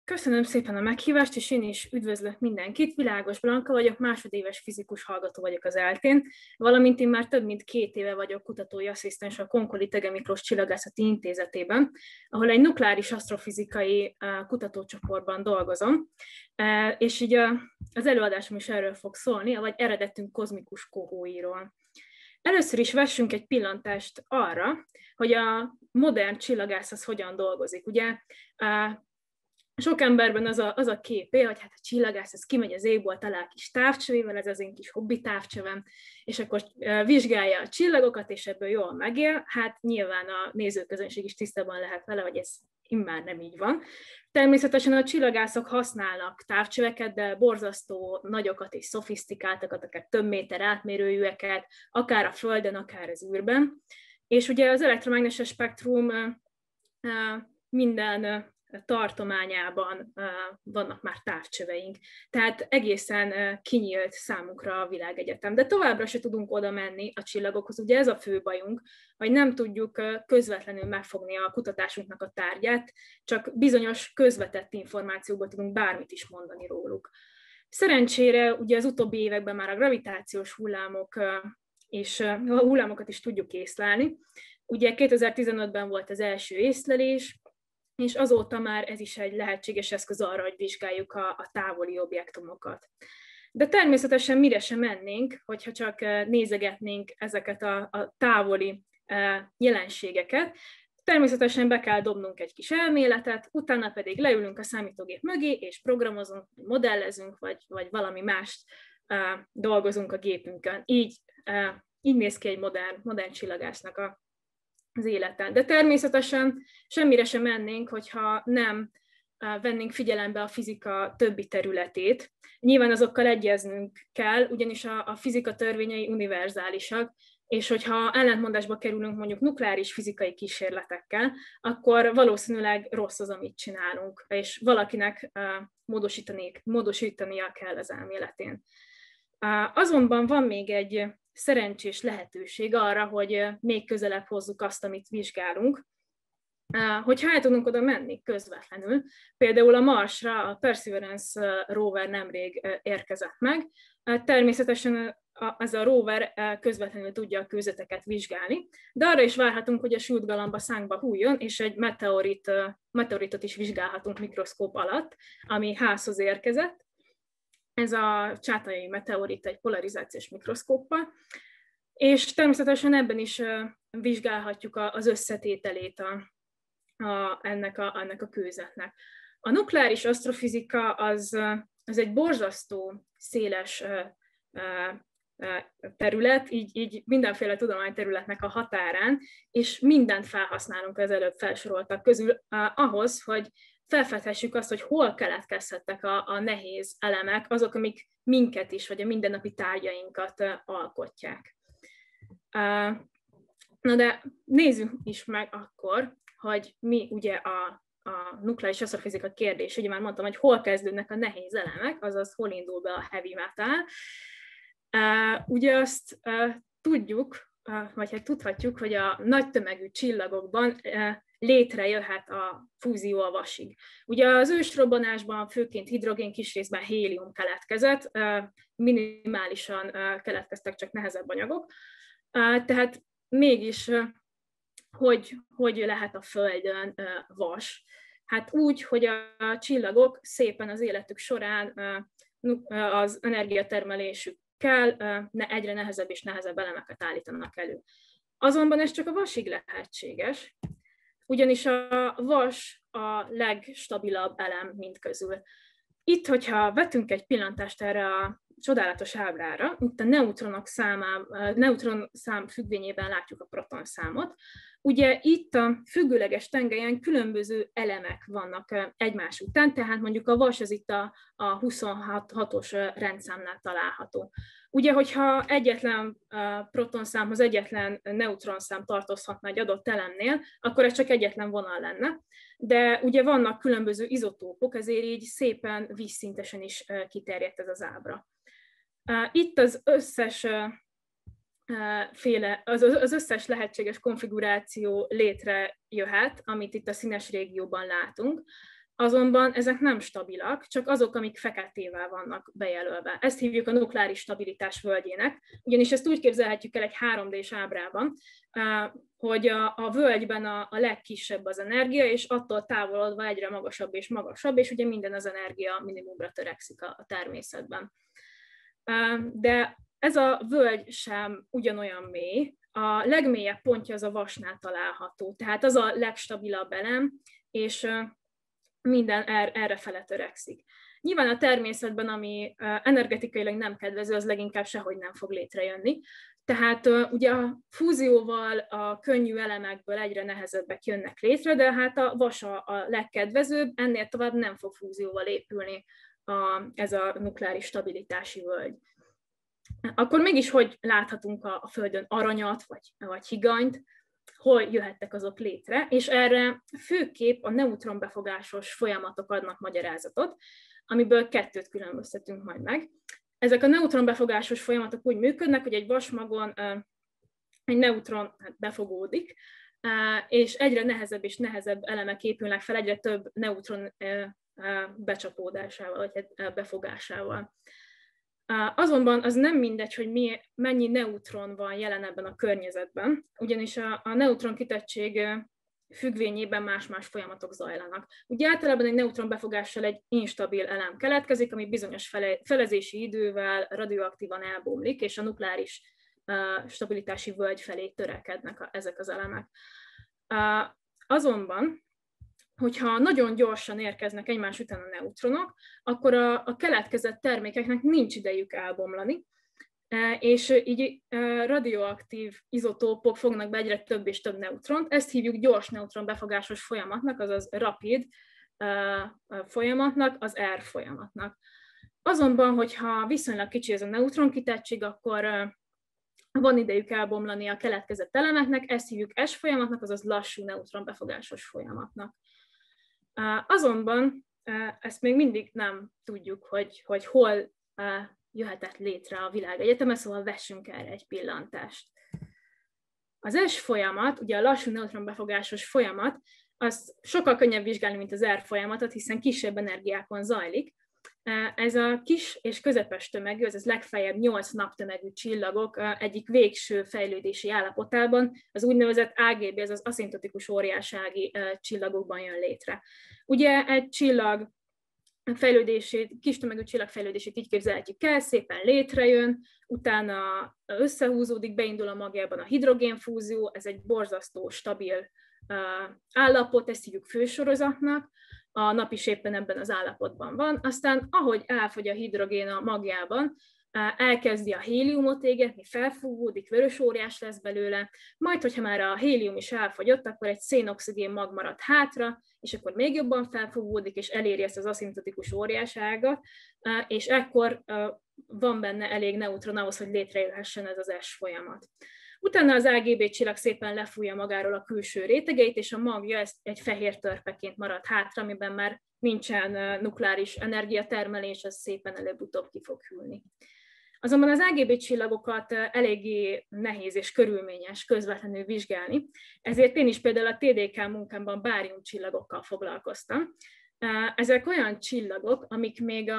Köszönöm szépen a meghívást, és én is üdvözlök mindenkit. Világos Blanka vagyok, másodéves fizikus hallgató vagyok az ELTÉN, valamint én már több mint 2 éve vagyok kutatói asszisztens a Konkoly Thege Miklós Csillagászati Intézetében, ahol egy nukleáris asztrofizikai kutatócsoportban dolgozom, és így az előadásom is erről fog szólni, vagy eredetünk kozmikus kohóiról. Először is vessünk egy pillantást arra, hogy a modern csillagász az hogyan dolgozik. Ugye sok emberben az a képé, hogy hát a csillagász az kimegy az égból, talál kis távcsövével, ez az én kis hobbi távcsövem, és akkor vizsgálja a csillagokat, és ebből jól megél. Hát nyilván a nézőközönség is tisztában lehet vele, hogy ez immár nem így van. Természetesen a csillagászok használnak távcsöveket, de borzasztó nagyokat és szofisztikáltakat, akár több méter átmérőjűeket, akár a Földön, akár az űrben. És ugye az elektromágneses spektrum minden tartományában vannak már távcsöveink. Tehát egészen kinyílt számunkra a világegyetem. De továbbra se tudunk oda menni a csillagokhoz. Ugye ez a fő bajunk, hogy nem tudjuk közvetlenül megfogni a kutatásunknak a tárgyát, csak bizonyos közvetett információból tudunk bármit is mondani róluk. Szerencsére ugye az utóbbi években már a gravitációs hullámok és a hullámokat is tudjuk észlelni. Ugye 2015-ben volt az első észlelés, és azóta már ez is egy lehetséges eszköz arra, hogy vizsgáljuk a távoli objektumokat. De természetesen mire sem mennénk, hogyha csak nézegetnénk ezeket a távoli jelenségeket. Természetesen be kell dobnunk egy kis elméletet, utána pedig leülünk a számítógép mögé, és programozunk, modellezünk, vagy valami mást dolgozunk a gépünkön. Így néz ki egy modern csillagásznak az életen. De természetesen semmire sem mennénk, hogyha nem vennénk figyelembe a fizika többi területét. Nyilván azokkal egyeznünk kell, ugyanis a fizika törvényei univerzálisak, és hogyha ellentmondásba kerülünk mondjuk nukleáris fizikai kísérletekkel, akkor valószínűleg rossz az, amit csinálunk, és valakinek módosítania kell az elméletén. Azonban van még egy szerencsés lehetőség arra, hogy még közelebb hozzuk azt, amit vizsgálunk. Hogyha el tudunk oda menni közvetlenül, például a Marsra a Perseverance rover nemrég érkezett meg, természetesen az a rover közvetlenül tudja a kőzeteket vizsgálni, de arra is várhatunk, hogy a sült galamba szánkba hújjon, és egy meteoritot is vizsgálhatunk mikroszkóp alatt, ami házhoz érkezett. Ez a csátai meteorit egy polarizációs mikroszkóppal, és természetesen ebben is vizsgálhatjuk az összetételét ennek a kőzetnek. A nukleáris asztrofizika az egy borzasztó széles terület, így mindenféle tudományterületnek a határán, és mindent felhasználunk az előbb felsoroltak közül ahhoz, hogy felfedhessük azt, hogy hol keletkezhettek a nehéz elemek, azok, amik minket is, vagy a mindennapi tárgyainkat alkotják. Na de nézzük is meg akkor, hogy mi ugye a nukleáris asztrofizika kérdés. Ugye már mondtam, hogy hol kezdődnek a nehéz elemek, azaz hol indul be a heavy metal. Ugye azt tudjuk, vagy hát tudhatjuk, hogy a nagy tömegű csillagokban létrejöhet a fúzió a vasig. Ugye az ősrobbanásban főként hidrogén, kis részben hélium keletkezett, minimálisan keletkeztek csak nehezebb anyagok. Tehát mégis, hogy lehet a Földön vas? Hát úgy, hogy a csillagok szépen az életük során az energiatermelésükkel egyre nehezebb és nehezebb elemeket állítanak elő. Azonban ez csak a vasig lehetséges, ugyanis a vas a legstabilabb elem mindközül. Itt, hogyha vetünk egy pillantást erre a csodálatos ábrára, itt a neutron szám függvényében látjuk a protonszámot. Ugye itt a függőleges tengelyen különböző elemek vannak egymás után, tehát mondjuk a vas az itt a 26-os rendszámnál található. Ugye, hogyha egyetlen protonszámhoz egyetlen neutronszám tartozhatna egy adott elemnél, akkor ez csak egyetlen vonal lenne. De ugye vannak különböző izotópok, ezért így szépen vízszintesen is kiterjedt ez az ábra. Itt az összes az összes lehetséges konfiguráció létrejöhet, amit itt a színes régióban látunk. azonban ezek nem stabilak, csak azok, amik feketével vannak bejelölve. Ezt hívjuk a nukleáris stabilitás völgyének, ugyanis ezt úgy képzelhetjük el egy 3D-s ábrában, hogy a völgyben a legkisebb az energia, és attól távolodva egyre magasabb és magasabb, és ugye minden az energia minimumra törekszik a természetben. De ez a völgy sem ugyanolyan mély, a legmélyebb pontja az a vasnál található, tehát az a legstabilabb elem, és minden errefele törekszik. Nyilván a természetben, ami energetikailag nem kedvező, az leginkább sehogy nem fog létrejönni. Tehát ugye a fúzióval a könnyű elemekből egyre nehezebbek jönnek létre, de hát a vas a legkedvezőbb, ennél tovább nem fog fúzióval épülni ez a nukleáris stabilitási völgy. Akkor mégis hogy láthatunk a Földön aranyat vagy higanyt, hol jöhettek azok létre, és erre főképp a neutronbefogásos folyamatok adnak magyarázatot, amiből kettőt különböztetünk majd meg. Ezek a neutronbefogásos folyamatok úgy működnek, hogy egy vasmagon egy neutron befogódik, és egyre nehezebb és nehezebb elemek épülnek fel, egyre több neutron becsapódásával, vagy befogásával. Azonban az nem mindegy, hogy mennyi neutron van jelen ebben a környezetben, ugyanis a neutron kitettség függvényében más-más folyamatok zajlanak. Ugye általában egy neutron befogással egy instabil elem keletkezik, ami bizonyos felezési idővel radioaktívan elbomlik, és a nukleáris stabilitási völgy felé törekednek ezek az elemek. Azonban, hogyha nagyon gyorsan érkeznek egymás után a neutronok, akkor a keletkezett termékeknek nincs idejük elbomlani, és így radioaktív izotópok fognak be egyre több és több neutront. Ezt hívjuk gyors neutron befogásos folyamatnak, azaz rapid folyamatnak, az R folyamatnak. Azonban, hogyha viszonylag kicsi ez a neutron kitettség, akkor van idejük elbomlani a keletkezett elemeknek, ezt hívjuk S folyamatnak, azaz lassú neutron befogásos folyamatnak. Azonban ezt még mindig nem tudjuk, hogy hol jöhetett létre a világegyetemen, szóval vessünk erre egy pillantást. Az S folyamat, ugye a lassú neutronbefogásos folyamat, az sokkal könnyebb vizsgálni, mint az R folyamatot, hiszen kisebb energiákon zajlik. Ez a kis és közepes tömegű, ez legfeljebb 8 naptömegű csillagok egyik végső fejlődési állapotában, az úgynevezett AGB, ez az aszintetikus óriásági csillagokban jön létre. Ugye egy csillag fejlődését, kis tömegű csillag fejlődését így képzelhetjük el, szépen létrejön, utána összehúzódik, beindul a magjában a hidrogénfúzió, ez egy borzasztó, stabil állapot, ezt hívjuk fősorozatnak, a nap is éppen ebben az állapotban van, aztán ahogy elfogy a hidrogén a magjában, elkezdi a héliumot égetni, felfúvódik, vörös óriás lesz belőle, majd, hogyha már a hélium is elfogyott, akkor egy szénoxigén mag marad hátra, és akkor még jobban felfúvódik, és eléri ezt az aszintetikus óriáságat, és ekkor van benne elég neutron ahhoz, hogy létrejöhessen ez az S folyamat. Utána az AGB csillag szépen lefújja magáról a külső rétegeit, és a magja egy fehér törpeként marad hátra, amiben már nincsen nukleáris energiatermelés, az szépen előbb-utóbb ki fog hűlni. Azonban az AGB csillagokat eléggé nehéz és körülményes közvetlenül vizsgálni, ezért én is például a TDK munkámban bárium csillagokkal foglalkoztam. Ezek olyan csillagok, amik még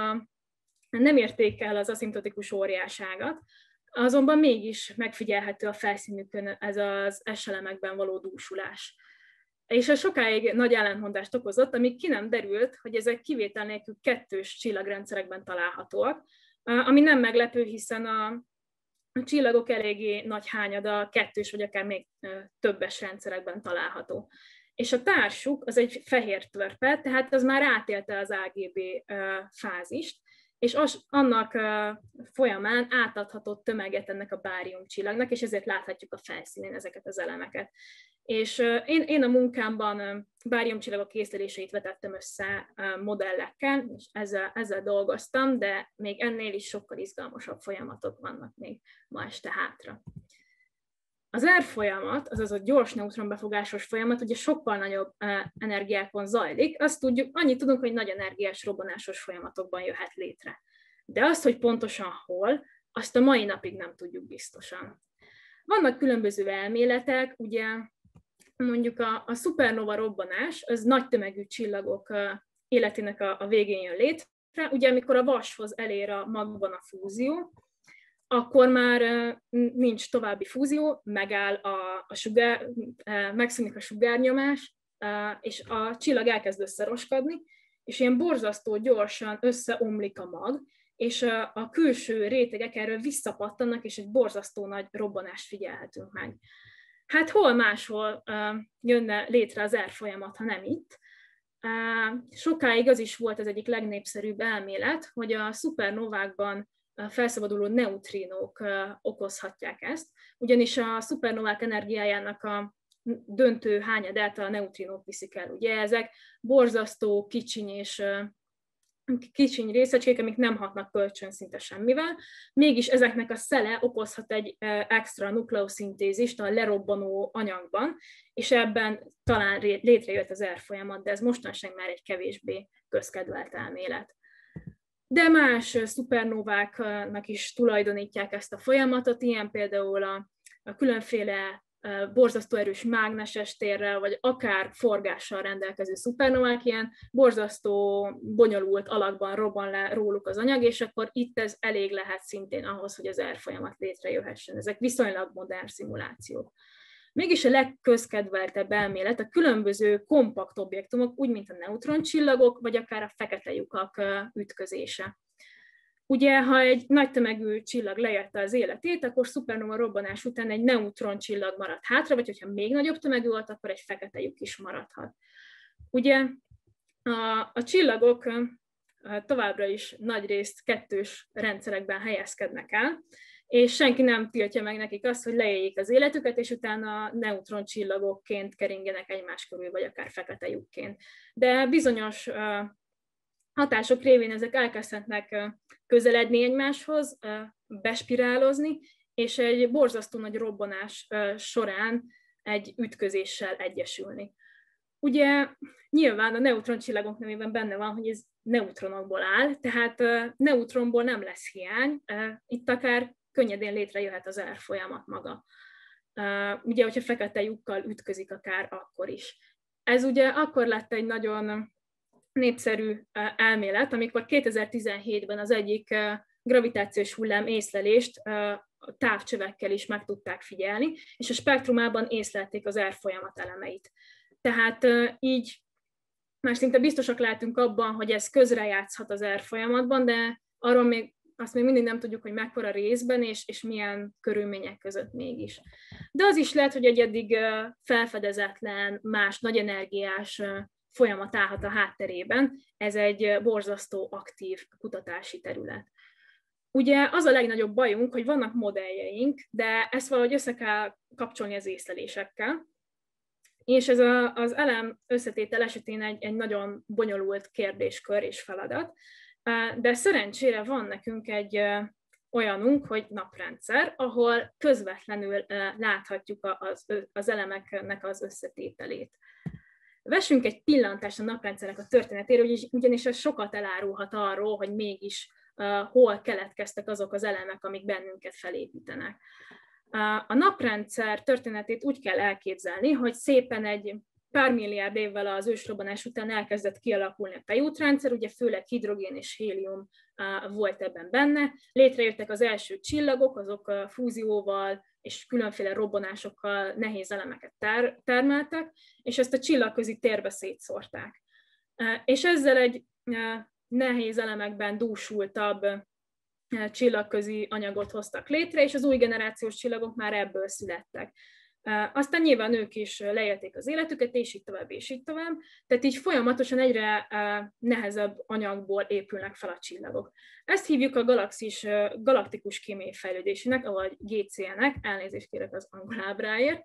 nem érték el az aszintetikus óriáságat, azonban mégis megfigyelhető a felszínükön ez az S-elemekben való dúsulás. És ez sokáig nagy ellentmondást okozott, amíg ki nem derült, hogy ezek kivétel nélkül kettős csillagrendszerekben találhatóak, ami nem meglepő, hiszen a csillagok eléggé nagy hányada kettős, vagy akár még többes rendszerekben található. És a társuk az egy fehér törpe, tehát az már átélte az AGB fázist, és annak folyamán átadhatott tömeget ennek a bárium csillagnak, és ezért láthatjuk a felszínén ezeket az elemeket. És én a munkámban báriumcsillagok észleléseit vetettem össze modellekkel, és ezzel dolgoztam, de még ennél is sokkal izgalmasabb folyamatok vannak még ma este hátra. Az R folyamat, azaz a gyors neutronbefogásos folyamat, ugye sokkal nagyobb energiákon zajlik, azt tudjuk, annyit tudunk, hogy nagy energiás robbanásos folyamatokban jöhet létre. De azt, hogy pontosan hol, azt a mai napig nem tudjuk biztosan. Vannak különböző elméletek, ugye mondjuk a szupernova robbanás, az nagy tömegű csillagok életének a végén jön létre. Ugye amikor a vashoz elér a magban a fúzió, akkor már nincs további fúzió, megáll a sugár, megszűnik a sugárnyomás, és a csillag elkezd összeroskadni, és ilyen borzasztó gyorsan összeomlik a mag, és a külső rétegek erről visszapattannak, és egy borzasztó nagy robbanást figyelhetünk meg. Hát hol máshol jönne létre az folyamat, ha nem itt? Sokáig az is volt az egyik legnépszerűbb elmélet, hogy a szupernovákban felszabaduló neutrinók okozhatják ezt, ugyanis a szupernovák energiájának a döntő hányadát a neutrinók viszik el. Ugye ezek borzasztó kicsiny részecskék, amik nem hatnak kölcsön szinte semmivel, mégis ezeknek a szele okozhat egy extra nukleoszintézist a lerobbanó anyagban, és ebben talán létrejött az folyamat, de ez mostanság már egy kevésbé közkedvelt elmélet. De más szupernováknak is tulajdonítják ezt a folyamatot, ilyen például a különféle borzasztó erős mágneses térrel, vagy akár forgással rendelkező szupernovák, ilyen borzasztó bonyolult alakban robban le róluk az anyag, és akkor itt ez elég lehet szintén ahhoz, hogy az folyamat létrejöhessen. Ezek viszonylag modern szimulációk. Mégis a legközkedveltebb elmélet a különböző kompakt objektumok, úgy mint a neutroncsillagok, vagy akár a fekete lyukak ütközése. Ugye, ha egy nagy tömegű csillag leérte az életét, akkor szupernova robbanás után egy neutroncsillag marad hátra, vagy hogyha még nagyobb tömegű volt, akkor egy fekete lyuk is maradhat. Ugye a csillagok továbbra is nagyrészt kettős rendszerekben helyezkednek el, és senki nem tiltja meg nekik azt, hogy leéljék az életüket, és utána neutroncsillagokként keringenek egymás körül, vagy akár fekete lyukként. De bizonyos hatások révén ezek elkezdhetnek közeledni egymáshoz, bespirálozni, és egy borzasztó nagy robbanás során egy ütközéssel egyesülni. Ugye nyilván a neutroncsillagok nevében benne van, hogy ez neutronokból áll, tehát neutronból nem lesz hiány, itt akár könnyedén létrejöhet az folyamat maga. Ugye, hogyha fekete lyukkal ütközik akár akkor is. Ez ugye akkor lett egy nagyon népszerű elmélet, amikor 2017-ben az egyik gravitációs hullám észlelést távcsövekkel is meg tudták figyelni, és a spektrumában észlelték az folyamat elemeit. Tehát így már szinte biztosak lehetünk abban, hogy ez közrejátszhat az folyamatban, de arról még azt még mindig nem tudjuk, hogy mekkora részben és milyen körülmények között mégis. De az is lehet, hogy egy eddig felfedezetlen, más nagy energiás folyamat állhat a hátterében, ez egy borzasztó aktív kutatási terület. Ugye az a legnagyobb bajunk, hogy vannak modelljeink, de ezt valahogy össze kell kapcsolni az észlelésekkel, és ez az elem összetétel esetén egy nagyon bonyolult kérdéskör és feladat, de szerencsére van nekünk egy olyanunk, hogy naprendszer, ahol közvetlenül láthatjuk az elemeknek az összetételét. Vessünk egy pillantást a naprendszernek a történetére, ugyanis ez sokat elárulhat arról, hogy mégis hol keletkeztek azok az elemek, amik bennünket felépítenek. A naprendszer történetét úgy kell elképzelni, hogy szépen egy pár milliárd évvel az ősrobbanás után elkezdett kialakulni a tejútrendszer, ugye főleg hidrogén és hélium volt ebben benne. Létrejöttek az első csillagok, azok fúzióval és különféle robbanásokkal nehéz elemeket termeltek, és ezt a csillagközi térbe szétszórták. És ezzel egy nehéz elemekben dúsultabb csillagközi anyagot hoztak létre, és az új generációs csillagok már ebből születtek. Aztán nyilván ők is leélték az életüket, és így tovább, és így tovább. Tehát így folyamatosan egyre nehezebb anyagból épülnek fel a csillagok. Ezt hívjuk a galaxis galaktikus kémiai fejlődésének, vagy GCN-nek, elnézést kérek az angol ábráért.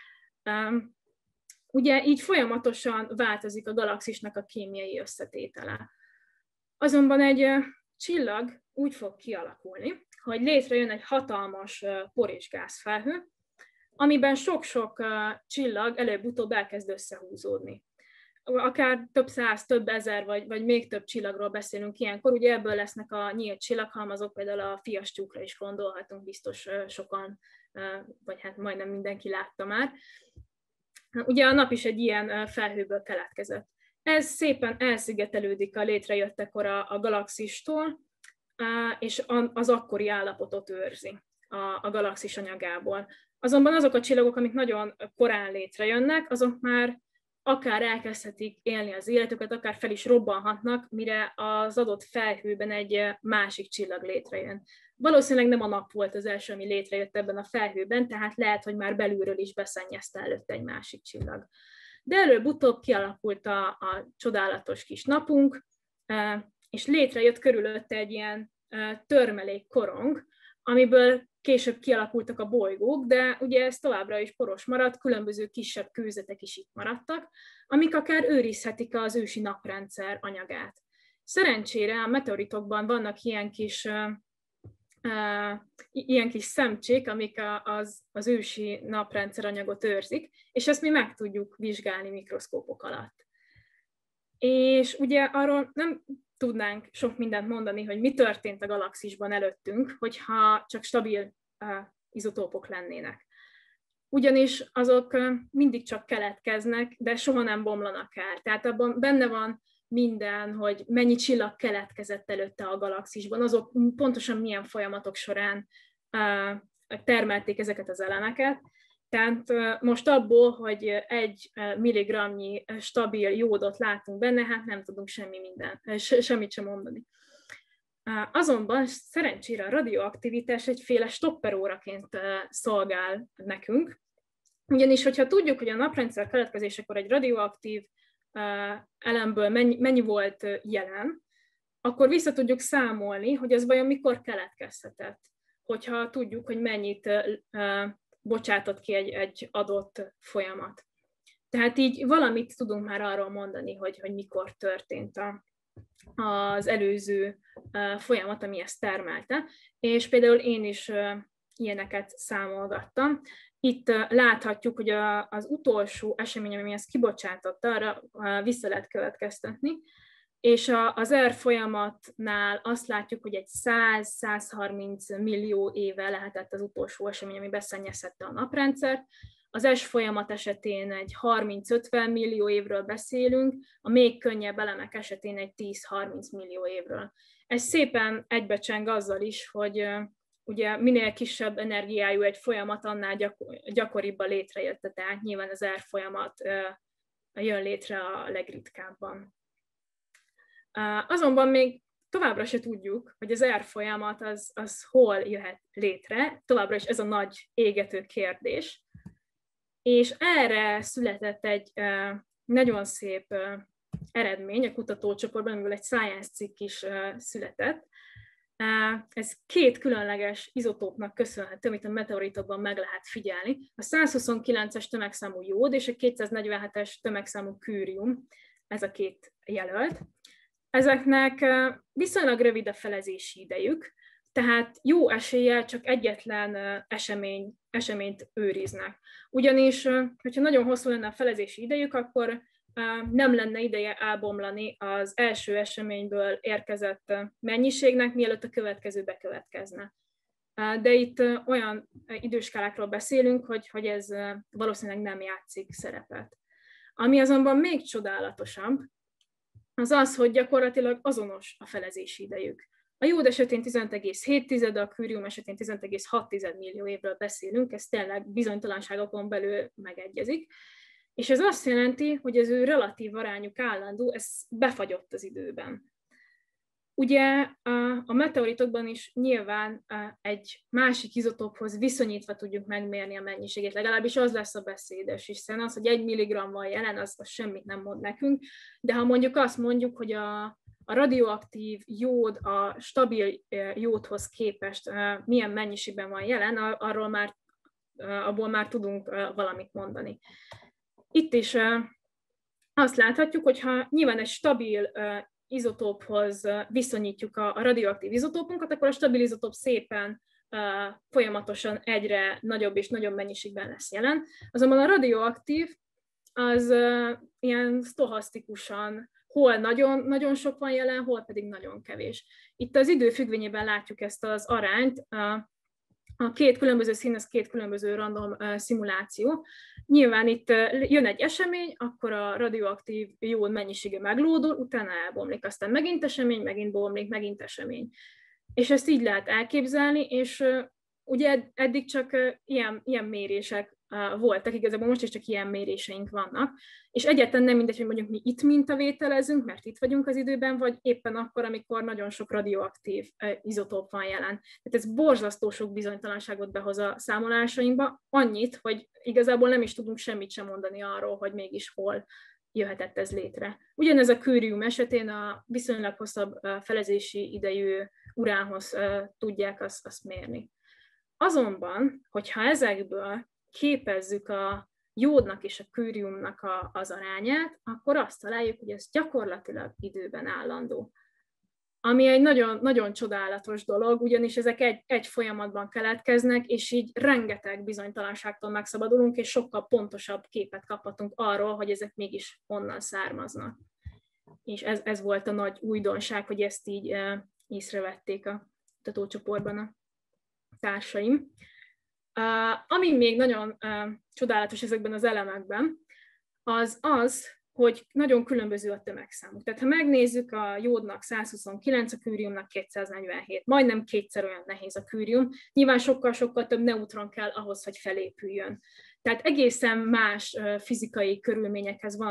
Ugye így folyamatosan változik a galaxisnak a kémiai összetétele. Azonban egy csillag úgy fog kialakulni, hogy létrejön egy hatalmas por- és gázfelhő, amiben sok-sok csillag előbb-utóbb elkezd összehúzódni. Akár több száz, több ezer, vagy még több csillagról beszélünk ilyenkor, ugye ebből lesznek a nyílt csillaghalmazok, például a Fiastyúkra is gondolhatunk, biztos sokan, vagy hát majdnem mindenki látta már. Ugye a nap is egy ilyen felhőből keletkezett. Ez szépen elszigetelődik a létrejöttekor a galaxistól, és az akkori állapotot őrzi a galaxis anyagából. Azonban azok a csillagok, amik nagyon korán létrejönnek, azok már akár elkezdhetik élni az életüket, akár fel is robbanhatnak, mire az adott felhőben egy másik csillag létrejön. Valószínűleg nem a nap volt az első, ami létrejött ebben a felhőben, tehát lehet, hogy már belülről is beszennyezte előtte egy másik csillag. De előbb-utóbb kialakult a csodálatos kis napunk, és létrejött körülötte egy ilyen törmelék korong, amiből később kialakultak a bolygók, de ugye ez továbbra is poros maradt, különböző kisebb kőzetek is itt maradtak, amik akár őrizhetik az ősi naprendszer anyagát. Szerencsére a meteoritokban vannak ilyen kis szemcsék, amik az ősi naprendszer anyagot őrzik, és ezt mi meg tudjuk vizsgálni mikroszkópok alatt. És ugye arról nem tudnánk sok mindent mondani, hogy mi történt a galaxisban előttünk, hogyha csak stabil izotópok lennének. Ugyanis azok mindig csak keletkeznek, de soha nem bomlanak el. Tehát abban benne van minden, hogy mennyi csillag keletkezett előtte a galaxisban, azok pontosan milyen folyamatok során termelték ezeket az elemeket. Tehát most abból, hogy 1 milligramnyi stabil jódot látunk benne, hát nem tudunk semmit sem mondani. Azonban szerencsére a radioaktivitás egyféle stopperóraként szolgál nekünk, ugyanis, hogyha tudjuk, hogy a naprendszer keletkezésekor egy radioaktív elemből mennyi volt jelen, akkor vissza tudjuk számolni, hogy ez vajon mikor keletkezhetett, hogyha tudjuk, hogy mennyit bocsátott ki egy adott folyamat. Tehát így valamit tudunk már arról mondani, hogy mikor történt az előző folyamat, ami ezt termelte, és például én is ilyeneket számolgattam. Itt láthatjuk, hogy az utolsó esemény, ami ezt kibocsátotta, arra vissza lehet következtetni, és az R folyamatnál azt látjuk, hogy egy 100-130 millió éve lehetett az utolsó esemény, ami beszennyezhette a naprendszert. Az S folyamat esetén egy 30-50 millió évről beszélünk, a még könnyebb elemek esetén egy 10-30 millió évről. Ez szépen egybecseng azzal is, hogy ugye minél kisebb energiájú egy folyamat, annál gyakoribb a létrejötte, tehát nyilván az R folyamat jön létre a legritkábban. Azonban még továbbra se tudjuk, hogy az R folyamat az hol jöhet létre, továbbra is ez a nagy égető kérdés. És erre született egy nagyon szép eredmény a kutatócsoportban, amiből egy Science cikk is született. Ez 2 különleges izotópnak köszönhető, amit a meteoritokban meg lehet figyelni. A 129-es tömegszámú jód és a 247-es tömegszámú kűrium, ez a 2 jelölt. Ezeknek viszonylag rövid a felezési idejük, tehát jó eséllyel csak egyetlen eseményt őriznek. Ugyanis, hogyha nagyon hosszú lenne a felezési idejük, akkor nem lenne ideje elbomlani az első eseményből érkezett mennyiségnek, mielőtt a következő bekövetkezne. De itt olyan időskálákról beszélünk, hogy ez valószínűleg nem játszik szerepet. Ami azonban még csodálatosabb, az az, hogy gyakorlatilag azonos a felezési idejük. A jód esetén 15,7, a kűrium esetén 15,6 millió évről beszélünk, ez tényleg bizonytalanságokon belül megegyezik. És ez azt jelenti, hogy az ő relatív arányuk állandó, ez befagyott az időben. Ugye a meteoritokban is nyilván egy másik izotóphoz viszonyítva tudjuk megmérni a mennyiségét, legalábbis az lesz a beszédes, hiszen az, hogy 1 milligramm van jelen, az semmit nem mond nekünk, de ha mondjuk azt mondjuk, hogy a radioaktív jód a stabil jódhoz képest milyen mennyiségben van jelen, abból már tudunk valamit mondani. Itt is azt láthatjuk, hogy ha nyilván egy stabil izotóphoz viszonyítjuk a radioaktív izotópunkat, akkor a stabil izotóp szépen folyamatosan egyre nagyobb és nagyobb mennyiségben lesz jelen. Azonban a radioaktív az ilyen sztochasztikusan hol nagyon, nagyon sok van jelen, hol pedig nagyon kevés. Itt az idő függvényében látjuk ezt az arányt. A két különböző szín, az két különböző random szimuláció. Nyilván itt jön egy esemény, akkor a radioaktív jód mennyisége meglódul, utána elbomlik, aztán megint esemény, megint bomlik, megint esemény. És ezt így lehet elképzelni, és ugye eddig csak ilyen mérések voltak, igazából most is csak ilyen méréseink vannak, és egyáltalán nem mindegy, hogy mondjuk mi itt mintavételezünk, mert itt vagyunk az időben, vagy éppen akkor, amikor nagyon sok radioaktív izotóp van jelen. Tehát ez borzasztó sok bizonytalanságot behoz a számolásainkba, annyit, hogy igazából nem is tudunk semmit sem mondani arról, hogy mégis hol jöhetett ez létre. Ugyanez a kőrium esetén a viszonylag hosszabb felezési idejű uránhoz tudják azt mérni. Azonban, hogyha ezekből képezzük a jódnak és a kőriumnak az arányát, akkor azt találjuk, hogy ez gyakorlatilag időben állandó. Ami egy nagyon, nagyon csodálatos dolog, ugyanis ezek egy folyamatban keletkeznek, és így rengeteg bizonytalanságtól megszabadulunk, és sokkal pontosabb képet kaphatunk arról, hogy ezek mégis honnan származnak. És ez volt a nagy újdonság, hogy ezt így észrevették a kutatócsoportban a társaim. Ami még nagyon csodálatos ezekben az elemekben, az, hogy nagyon különböző a tömegszámuk. Tehát ha megnézzük, a jódnak 129, a kőriumnak 247. Majdnem kétszer olyan nehéz a kőrium. Nyilván sokkal-sokkal több neutron kell ahhoz, hogy felépüljön. Tehát egészen más fizikai körülményekre van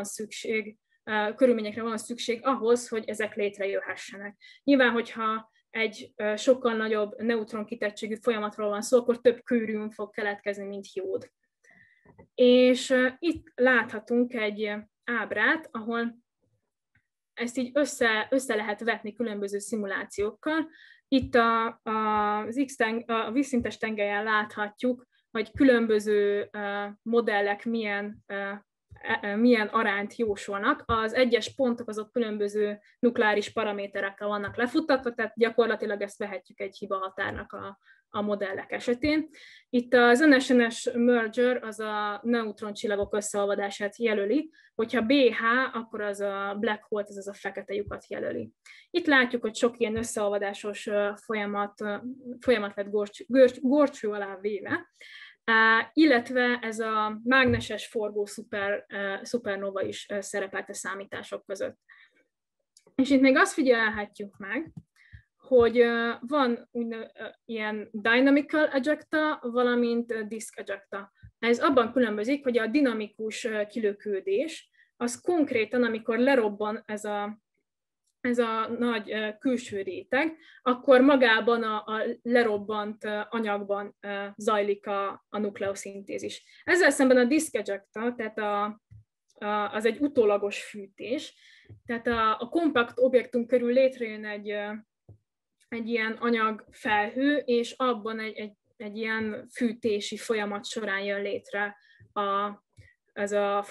szükség ahhoz, hogy ezek létrejöhessenek. Nyilván, hogyha egy sokkal nagyobb neutronkitettségű folyamatról van szó, akkor több kőrium fog keletkezni, mint jód. És itt láthatunk egy ábrát, ahol ezt így össze lehet vetni különböző szimulációkkal. Itt a vízszintes tengelyen láthatjuk, hogy különböző modellek milyen arányt jósolnak. Az egyes pontok azok különböző nukleáris paraméterekkel vannak lefuttatva, tehát gyakorlatilag ezt vehetjük egy hibahatárnak a modellek esetén. Itt az NS-NS merger az a neutroncsillagok összeolvadását jelöli, hogyha BH, akkor az a black hole, az a fekete lyukat jelöli. Itt látjuk, hogy sok ilyen összeolvadásos folyamat lett górcső alá véve, illetve ez a mágneses forgó szupernova is szerepelt a számítások között. És itt még azt figyelhetjük meg, hogy van ilyen dynamical ejecta, valamint disk ejecta. Ez abban különbözik, hogy a dinamikus kilökődés, az konkrétan, amikor lerobban ez a nagy külső réteg, akkor magában a lerobbant anyagban zajlik a nukleoszintézis. Ezzel szemben a disk ejecta, tehát az egy utólagos fűtés, tehát a kompakt objektum körül létrejön egy ilyen anyagfelhő, és abban egy ilyen fűtési folyamat során jön létre ez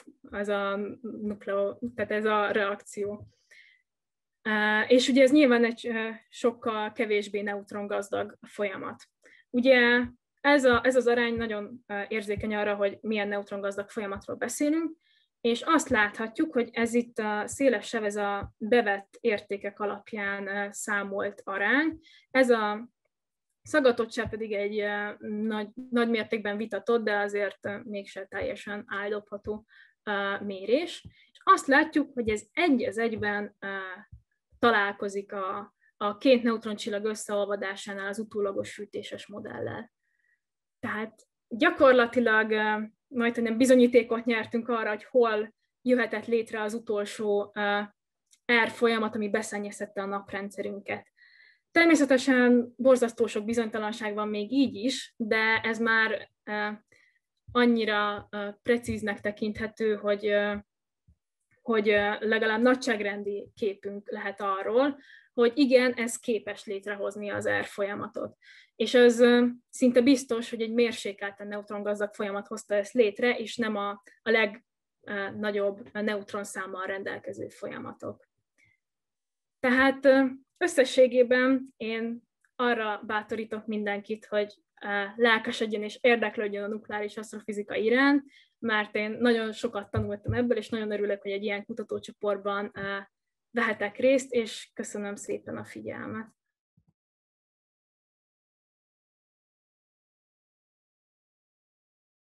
a reakció. És ugye ez nyilván egy sokkal kevésbé neutrongazdag folyamat. Ugye ez az arány nagyon érzékeny arra, hogy milyen neutrongazdag folyamatról beszélünk, és azt láthatjuk, hogy ez itt a széles sev, ez a bevett értékek alapján számolt arány. Ez a szagatottság pedig egy nagy mértékben vitatott, de azért mégsem teljesen áldobható mérés. És azt látjuk, hogy ez egy az egyben találkozik a két neutroncsillag összeolvadásánál az utólagos fűtéses modellel. Tehát gyakorlatilag majdnem bizonyítékot nyertünk arra, hogy hol jöhetett létre az utolsó R folyamat, ami beszennyeztette a naprendszerünket. Természetesen borzasztó sok bizonytalanság van még így is, de ez már annyira precíznek tekinthető, hogy legalább nagyságrendi képünk lehet arról, hogy igen, ez képes létrehozni az R folyamatot. És ez szinte biztos, hogy egy mérsékelten neutrongazdag folyamat hozta ezt létre, és nem a legnagyobb neutronszámmal rendelkező folyamatok. Tehát összességében én arra bátorítok mindenkit, hogy lelkesedjen és érdeklődjön a nukleáris asztrofizika iránt, mert én nagyon sokat tanultam ebből, és nagyon örülök, hogy egy ilyen kutatócsoportban vehetek részt, és köszönöm szépen a figyelmet.